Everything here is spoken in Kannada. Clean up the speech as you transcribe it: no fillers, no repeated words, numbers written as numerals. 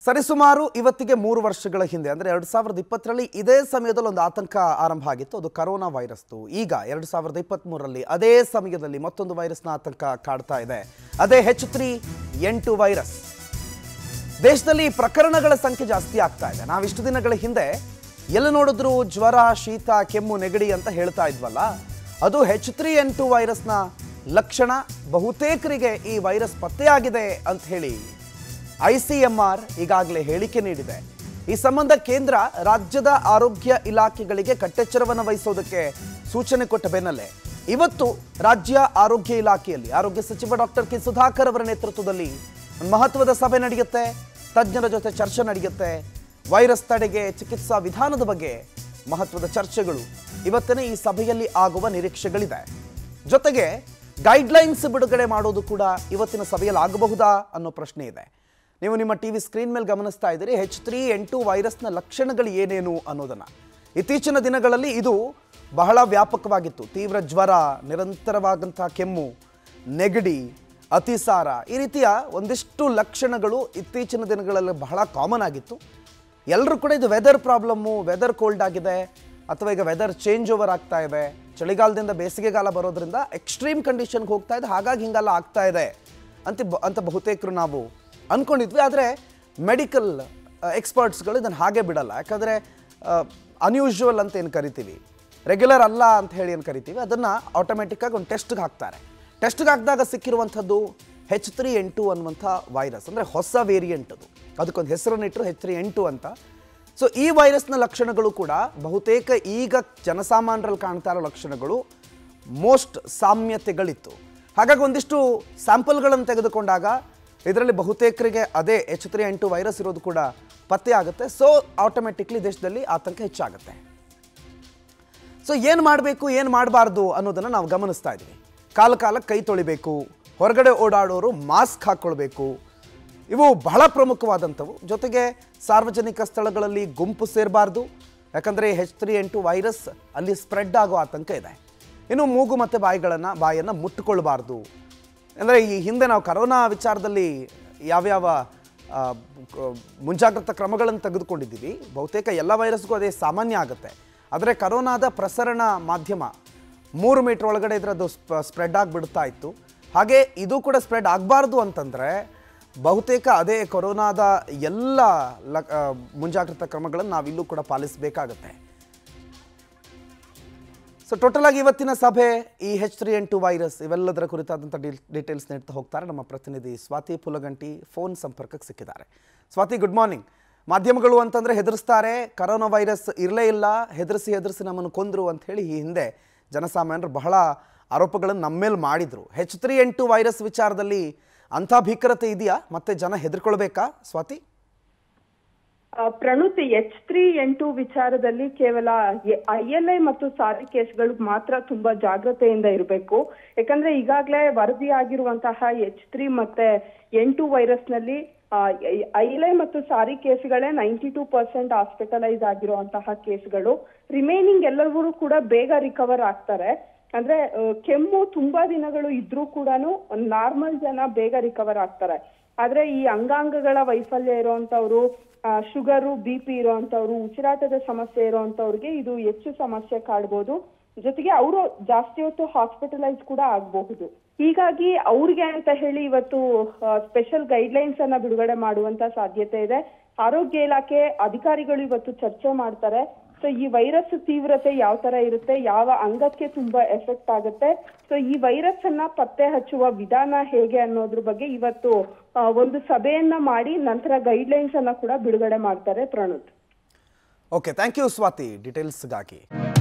ಸರಿಸುಮಾರು ಇವತ್ತಿಗೆ 3 ವರ್ಷಗಳ ಹಿಂದೆ ಅಂದರೆ 2020ರಲ್ಲಿ ಇದೇ ಸಮಯದಲ್ಲಿ ಒಂದು ಆತಂಕ ಆರಂಭ ಆಗಿತ್ತು. ಅದು ಕರೋನಾ ವೈರಸ್ದು. ಈಗ 2023ರಲ್ಲಿ ಅದೇ ಸಮಯದಲ್ಲಿ ಮತ್ತೊಂದು ವೈರಸ್ನ ಆತಂಕ ಕಾಡ್ತಾ ಇದೆ. ಅದೇ H3N2 ವೈರಸ್. ದೇಶದಲ್ಲಿ ಪ್ರಕರಣಗಳ ಸಂಖ್ಯೆ ಜಾಸ್ತಿ ಆಗ್ತಾ ಇದೆ. ನಾವು ಇಷ್ಟು ದಿನಗಳ ಹಿಂದೆ ಎಲ್ಲ ನೋಡಿದ್ರು ಜ್ವರ, ಶೀತ, ಕೆಮ್ಮು, ನೆಗಡಿ ಅಂತ ಹೇಳ್ತಾ ಇದ್ವಲ್ಲ, ಅದು H3N2 ವೈರಸ್ನ ಲಕ್ಷಣ. ಬಹುತೇಕರಿಗೆ ಈ ವೈರಸ್ ಪತ್ತೆಯಾಗಿದೆ ಅಂತ ಹೇಳಿ ICMR ಈಗಾಗಲೇ ಹೇಳಿಕೆ ನೀಡಿದೆ. ಈ ಸಂಬಂಧ ಕೇಂದ್ರ ರಾಜ್ಯದ ಆರೋಗ್ಯ ಇಲಾಖೆಗಳಿಗೆ ಕಟ್ಟೆಚ್ಚರವನ್ನು ವಹಿಸೋದಕ್ಕೆ ಸೂಚನೆ ಕೊಟ್ಟ ಬೆನ್ನಲ್ಲೇ ಇವತ್ತು ರಾಜ್ಯ ಆರೋಗ್ಯ ಇಲಾಖೆಯಲ್ಲಿ ಆರೋಗ್ಯ ಸಚಿವ ಡಾಕ್ಟರ್ ಕೆ ಸುಧಾಕರ್ ಅವರ ನೇತೃತ್ವದಲ್ಲಿ ಮಹತ್ವದ ಸಭೆ ನಡೆಯುತ್ತೆ. ತಜ್ಞರ ಜೊತೆ ಚರ್ಚೆ ನಡೆಯುತ್ತೆ. ವೈರಸ್ ತಡೆಗೆ ಚಿಕಿತ್ಸಾ ವಿಧಾನದ ಬಗ್ಗೆ ಮಹತ್ವದ ಚರ್ಚೆಗಳು ಇವತ್ತಿನ ಈ ಸಭೆಯಲ್ಲಿ ಆಗುವ ನಿರೀಕ್ಷೆಗಳಿದೆ. ಜೊತೆಗೆ ಗೈಡ್ಲೈನ್ಸ್ ಬಿಡುಗಡೆ ಮಾಡೋದು ಕೂಡ ಇವತ್ತಿನ ಸಭೆಯಲ್ಲಿ ಆಗಬಹುದಾ ಅನ್ನೋ ಪ್ರಶ್ನೆ ಇದೆ. ನೀವು ನಿಮ್ಮ ಟಿವಿ ಸ್ಕ್ರೀನ್ ಮೇಲೆ ಗಮನಿಸ್ತಾ ಇದ್ದೀರಿ H3N2 ವೈರಸ್ನ ಲಕ್ಷಣಗಳು ಏನೇನು ಅನ್ನೋದನ್ನು. ಇತ್ತೀಚಿನ ದಿನಗಳಲ್ಲಿ ಇದು ಬಹಳ ವ್ಯಾಪಕವಾಗಿತ್ತು. ತೀವ್ರ ಜ್ವರ, ನಿರಂತರವಾದಂಥ ಕೆಮ್ಮು, ನೆಗಡಿ, ಅತಿಸಾರ, ಈ ರೀತಿಯ ಒಂದಿಷ್ಟು ಲಕ್ಷಣಗಳು ಇತ್ತೀಚಿನ ದಿನಗಳಲ್ಲಿ ಬಹಳ ಕಾಮನ್ ಆಗಿತ್ತು. ಎಲ್ಲರೂ ಕೂಡ ಇದು ವೆದರ್ ಪ್ರಾಬ್ಲಮ್ಮು, ವೆದರ್ ಕೋಲ್ಡ್ ಆಗಿದೆ ಅಥವಾ ಈಗ ವೆದರ್ ಚೇಂಜ್ ಓವರ್ ಆಗ್ತಾ ಇದೆ, ಚಳಿಗಾಲದಿಂದ ಬೇಸಿಗೆಗಾಲ ಬರೋದ್ರಿಂದ ಎಕ್ಸ್ಟ್ರೀಮ್ ಕಂಡೀಷನ್ಗೆ ಹೋಗ್ತಾ ಇದೆ, ಹಾಗಾಗಿ ಹಿಂಗೆಲ್ಲ ಆಗ್ತಾ ಇದೆ ಅಂತ ಬಹುತೇಕರು ನಾವು ಅಂದ್ಕೊಂಡಿದ್ವಿ. ಆದರೆ ಮೆಡಿಕಲ್ ಎಕ್ಸ್ಪರ್ಟ್ಸ್ಗಳು ಇದನ್ನು ಹಾಗೆ ಬಿಡಲ್ಲ. ಯಾಕಂದರೆ ಅನ್ಯೂಶುವಲ್ ಅಂತ ಏನು ಕರಿತೀವಿ, ರೆಗ್ಯುಲರ್ ಅಲ್ಲ ಅಂತ ಹೇಳಿ ಏನು ಕರಿತೀವಿ, ಅದನ್ನು ಆಟೋಮೆಟಿಕ್ಕಾಗಿ ಒಂದು ಟೆಸ್ಟ್ಗೆ ಹಾಕ್ತಾರೆ. ಟೆಸ್ಟ್ಗೆ ಹಾಕಿದಾಗ ಸಿಕ್ಕಿರುವಂಥದ್ದು H3N2 ಅನ್ನುವಂಥ ವೈರಸ್. ಅಂದರೆ ಹೊಸ ವೇರಿಯಂಟ್ ಅದು. ಅದಕ್ಕೊಂದು ಹೆಸರನ್ನಿಟ್ಟರು H3N2 ಅಂತ. ಸೊ ಈ ವೈರಸ್ನ ಲಕ್ಷಣಗಳು ಕೂಡ ಬಹುತೇಕ ಈಗ ಜನಸಾಮಾನ್ಯರಲ್ಲಿ ಕಾಣ್ತಾ ಇರೋ ಲಕ್ಷಣಗಳು ಮೋಸ್ಟ್ ಸಾಮ್ಯತೆಗಳಿತ್ತು. ಹಾಗಾಗಿ ಒಂದಿಷ್ಟು ಸ್ಯಾಂಪಲ್ಗಳನ್ನು ತೆಗೆದುಕೊಂಡಾಗ ಇದರಲ್ಲಿ ಬಹುತೇಕರಿಗೆ ಅದೇ H3N2 ವೈರಸ್ ಇರೋದು ಕೂಡ ಪತ್ತೆ ಆಗುತ್ತೆ. ಸೊ ಆಟೋಮೆಟಿಕ್ಲಿ ದೇಶದಲ್ಲಿ ಆತಂಕ ಹೆಚ್ಚಾಗುತ್ತೆ. ಸೊ ಏನು ಮಾಡಬೇಕು, ಏನು ಮಾಡಬಾರ್ದು ಅನ್ನೋದನ್ನು ನಾವು ಗಮನಿಸ್ತಾ ಇದ್ದೀವಿ. ಕಾಲಕ್ಕೆ ಕೈ ತೊಳಿಬೇಕು, ಹೊರಗಡೆ ಓಡಾಡೋರು ಮಾಸ್ಕ್ ಹಾಕ್ಕೊಳ್ಬೇಕು, ಇವು ಬಹಳ ಪ್ರಮುಖವಾದಂಥವು. ಜೊತೆಗೆ ಸಾರ್ವಜನಿಕ ಸ್ಥಳಗಳಲ್ಲಿ ಗುಂಪು ಸೇರಬಾರ್ದು, ಯಾಕಂದರೆ H3N2 ವೈರಸ್ ಅಲ್ಲಿ ಸ್ಪ್ರೆಡ್ ಆಗೋ ಆತಂಕ ಇದೆ. ಇನ್ನು ಮೂಗು ಮತ್ತು ಬಾಯನ್ನು ಮುಟ್ಟಿಕೊಳ್ಬಾರ್ದು. ಅಂದರೆ ಈ ಹಿಂದೆ ನಾವು ಕರೋನಾ ವಿಚಾರದಲ್ಲಿ ಯಾವ್ಯಾವ ಮುಂಜಾಗ್ರತಾ ಕ್ರಮಗಳನ್ನು ತೆಗೆದುಕೊಂಡಿದ್ದೀವಿ, ಬಹುತೇಕ ಎಲ್ಲ ವೈರಸ್ಗೂ ಅದೇ ಸಾಮಾನ್ಯ ಆಗುತ್ತೆ. ಆದರೆ ಕರೋನಾದ ಪ್ರಸರಣ ಮಾಧ್ಯಮ 3 ಮೀಟರ್ ಒಳಗಡೆ ಇದ್ರೆ ಅದು ಸ್ಪ್ರೆಡ್ ಆಗಿಬಿಡ್ತಾ ಇತ್ತು. ಹಾಗೆ ಇದು ಕೂಡ ಸ್ಪ್ರೆಡ್ ಆಗಬಾರ್ದು ಅಂತಂದರೆ ಬಹುತೇಕ ಅದೇ ಕೊರೋನಾದ ಎಲ್ಲ ಮುಂಜಾಗ್ರತಾ ಕ್ರಮಗಳನ್ನು ನಾವಿಲ್ಲೂ ಕೂಡ ಪಾಲಿಸಬೇಕಾಗತ್ತೆ. ಸೊ ಟೋಟಲ್ ಆಗಿ ಇವತ್ತಿನ ಸಭೆ ಈ H3N2 ವೈರಸ್ ಇವೆಲ್ಲದರ ಕುರಿತಾದಂಥ ಡೀಟೇಲ್ಸ್ ನೀಡ್ತಾ ಹೋಗ್ತಾರೆ ನಮ್ಮ ಪ್ರತಿನಿಧಿ ಸ್ವಾತಿ ಪುಲಗಂಟಿ. ಫೋನ್ ಸಂಪರ್ಕಕ್ಕೆ ಸಿಕ್ಕಿದ್ದಾರೆ. Swati, good morning. ಮಾಧ್ಯಮಗಳು ಅಂತಂದರೆ ಹೆದರಿಸ್ತಾರೆ, ಕರೋನಾ ವೈರಸ್ ಇರಲೇ ಇಲ್ಲ, ಹೆದರಿಸಿ ನಮ್ಮನ್ನು ಕೊಂದರು ಅಂತ ಹೇಳಿ ಈ ಹಿಂದೆ ಜನಸಾಮಾನ್ಯರು ಬಹಳ ಆರೋಪಗಳನ್ನು ನಮ್ಮ ಮೇಲೆ ಮಾಡಿದರು. H3N2 ವೈರಸ್ ವಿಚಾರದಲ್ಲಿ ಅಂಥ ಭೀಕರತೆ ಇದೆಯಾ? ಮತ್ತೆ ಜನ ಹೆದರ್ಕೊಳ್ಬೇಕಾ ಸ್ವಾತಿ? ಪ್ರಣುತ್, H3N2 ವಿಚಾರದಲ್ಲಿ ಕೇವಲ ILI ಮತ್ತು ಸಾರಿ ಕೇಸ್ಗಳು ಮಾತ್ರ ತುಂಬಾ ಜಾಗ್ರತೆಯಿಂದ ಇರಬೇಕು. ಯಾಕಂದ್ರೆ ಈಗಾಗಲೇ ವರದಿ ಆಗಿರುವಂತಹ H3 ಮತ್ತೆ N2 ವೈರಸ್ ನಲ್ಲಿ ILI ಮತ್ತು ಸಾರಿ ಕೇಸ್ಗಳೇ 92% ಹಾಸ್ಪಿಟಲೈಸ್ ಆಗಿರುವಂತಹ ಕೇಸ್ಗಳು. ರಿಮೈನಿಂಗ್ ಎಲ್ಲರೂ ಕೂಡ ಬೇಗ ರಿಕವರ್ ಆಗ್ತಾರೆ. ಅಂದ್ರೆ ಕೆಮ್ಮು ತುಂಬಾ ದಿನಗಳು ಇದ್ರೂ ಕೂಡ ನಾರ್ಮಲ್ ಜನ ಬೇಗ ರಿಕವರ್ ಆಗ್ತಾರೆ. ಆದ್ರೆ ಈ ಅಂಗಾಂಗಗಳ ವೈಫಲ್ಯ ಇರುವಂತವ್ರು, ಶುಗರು, BP ಇರುವಂತವ್ರು, ಉಸಿರಾಟದ ಸಮಸ್ಯೆ ಇರುವಂತವ್ರಿಗೆ ಇದು ಹೆಚ್ಚು ಸಮಸ್ಯೆ ಕಾಡ್ಬೋದು. ಜೊತೆಗೆ ಅವರು ಜಾಸ್ತಿ ಹೊತ್ತು ಹಾಸ್ಪಿಟಲೈಸ್ ಕೂಡ ಆಗಬಹುದು. ಹೀಗಾಗಿ ಅವ್ರಿಗೆ ಅಂತ ಹೇಳಿ ಇವತ್ತು ಸ್ಪೆಷಲ್ ಗೈಡ್ಲೈನ್ಸ್ ಅನ್ನ ಬಿಡುಗಡೆ ಮಾಡುವಂತ ಸಾಧ್ಯತೆ ಇದೆ. ಆರೋಗ್ಯ ಇಲಾಖೆ ಅಧಿಕಾರಿಗಳು ಇವತ್ತು ಚರ್ಚೆ ಮಾಡ್ತಾರೆ. ಸೊ ಈ ವೈರಸ್ ತೀವ್ರತೆ ಯಾವ ತರ ಇರುತ್ತೆ, ಯಾವ ಅಂಗಕ್ಕೆ ತುಂಬಾ ಎಫೆಕ್ಟ್ ಆಗುತ್ತೆ, ಸೊ ಈ ವೈರಸ್ ಅನ್ನ ಪತ್ತೆ ಹಚ್ಚುವ ವಿಧಾನ ಹೇಗೆ ಅನ್ನೋದ್ರ ಬಗ್ಗೆ ಇವತ್ತು ಒಂದು ಸಭೆಯನ್ನ ಮಾಡಿ ನಂತರ ಗೈಡ್ಲೈನ್ಸ್ ಅನ್ನ ಕೂಡ ಬಿಡುಗಡೆ ಮಾಡ್ತಾರೆ. Pranuth, okay, thank you Swati ಡೀಟೇಲ್ಸ್ಗಾಗಿ.